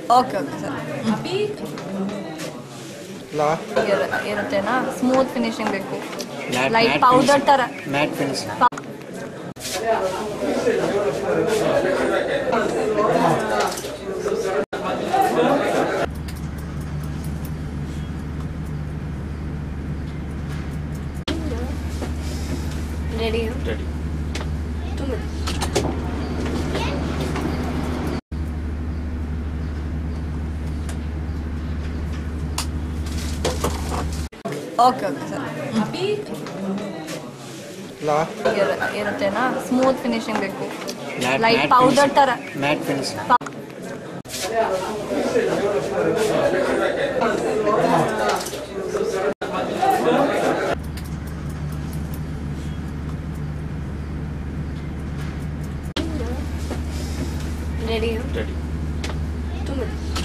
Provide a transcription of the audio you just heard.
okay okay sir ಇರುತ್ತೆನಾ smooth finishing ಬೇಕು light powder ಥರ matte finish ready ready okay okay sir ಇರುತ್ತೆನಾ smooth finishing ಬೇಕು light powder ಥರ ಮ್ಯಾಟ್ ಫಿನಿಶ್ ರೆಡಿ ರೆಡಿ